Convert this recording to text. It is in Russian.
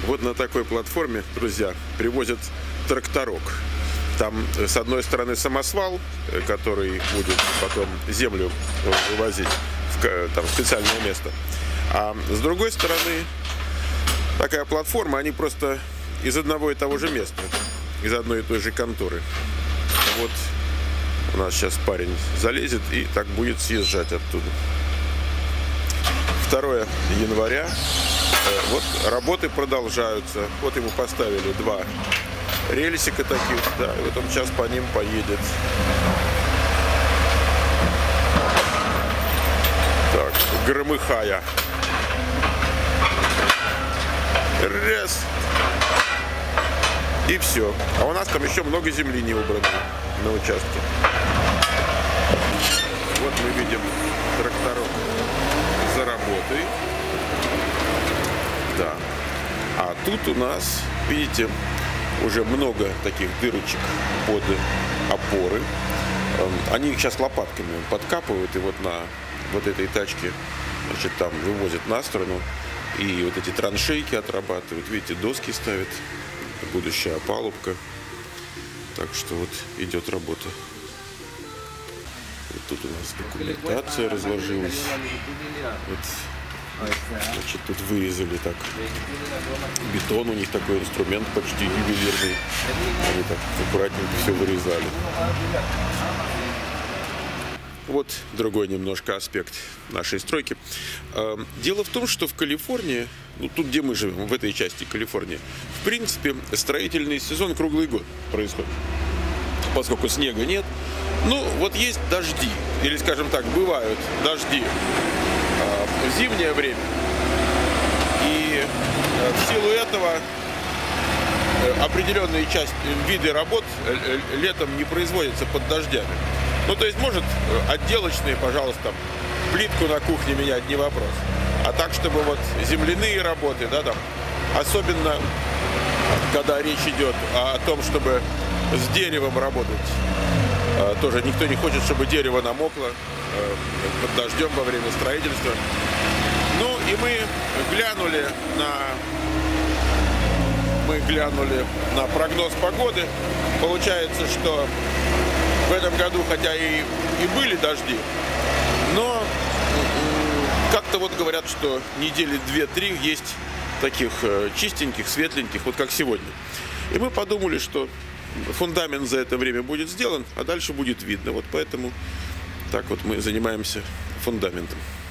Вот на такой платформе, друзья, привозят тракторок. Там с одной стороны самосвал, который будет потом землю вывозить в специальное место. А с другой стороны такая платформа, они просто из одного и того же места, из одной и той же конторы. Вот у нас сейчас парень залезет и так будет съезжать оттуда. 2 января. Вот работы продолжаются. Вот ему поставили 2 рельсика таких, да, и вот он сейчас по ним поедет. Так, громыхая. Раз. И все. А у нас там еще много земли не убрано на участке. Вот мы видим тракторок за работой. Да. А тут у нас, видите, уже много таких дырочек под опоры. Они их сейчас лопатками подкапывают, и вот на вот этой тачке, значит, там вывозят на сторону. И вот эти траншейки отрабатывают. Видите, доски ставят. Будущая опалубка. Так что вот идет работа. Вот тут у нас документация разложилась. Вот, значит, тут вырезали так. Бетон у них такой инструмент почти ювелирный. Они так аккуратненько все вырезали. Вот другой немножко аспект нашей стройки. Дело в том, что в Калифорнии, ну, тут, где мы живем, в этой части Калифорнии, в принципе, строительный сезон круглый год происходит, поскольку снега нет. Ну, вот есть дожди, или, скажем так, бывают дожди в зимнее время. И в силу этого определенные виды работ летом не производятся под дождями. Ну, то есть, может, отделочные, пожалуйста, там, плитку на кухне менять, не вопрос. А так, чтобы вот земляные работы, да, там, особенно, когда речь идет о том, чтобы с деревом работать, тоже никто не хочет, чтобы дерево намокло под дождем во время строительства. Ну, и мы глянули на прогноз погоды. Получается, что в этом году, хотя и были дожди, но как-то вот говорят, что недели 2-3 есть таких чистеньких, светленьких, вот как сегодня. И мы подумали, что фундамент за это время будет сделан, а дальше будет видно. Вот поэтому так вот мы занимаемся фундаментом.